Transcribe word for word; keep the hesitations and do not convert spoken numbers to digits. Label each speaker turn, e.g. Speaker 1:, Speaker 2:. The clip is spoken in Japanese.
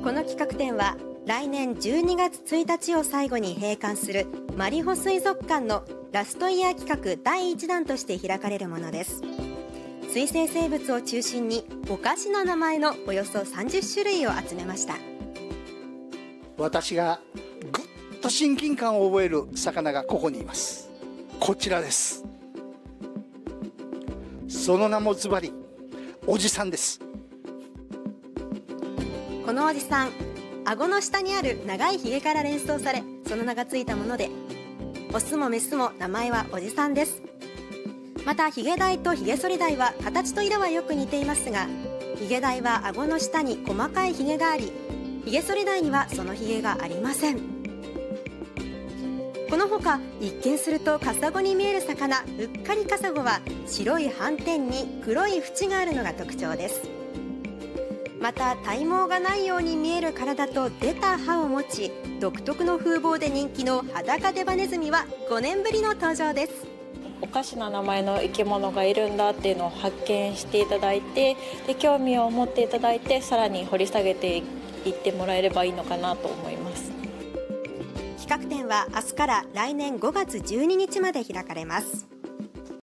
Speaker 1: この企画展は来年じゅうにがつついたちを最後に閉館するマリホ水族館のラストイヤー企画だいいちだんとして開かれるものです。水生生物を中心におかしな名前のおよそさんじゅっしゅるいを集めました。
Speaker 2: 私がぐっと親近感を覚える魚がここにいます。こちらです。その名もズバリおじさんです。
Speaker 1: このおじさん、顎の下にある長いひげから連想され、その名がついたもので、オスもメスも名前はおじさんです。またヒゲダイとヒゲソリダイは形と色はよく似ていますが、ヒゲダイは顎の下に細かいヒゲがあり、ヒゲソリダイにはそのヒゲがありません。このほか一見するとカサゴに見える魚、うっかりカサゴは白い斑点に黒い縁があるのが特徴です。また体毛がないように見える体と出た歯を持ち、独特の風貌で人気の裸デバネズミはごねんぶりの登場です。
Speaker 3: おかしな名前の生き物がいるんだっていうのを発見していただいて、で興味を持っていただいて、さらに掘り下げていってもらえればいいのかなと思います。
Speaker 1: 企画展は明日から来年ごがつじゅうににちまで開かれます。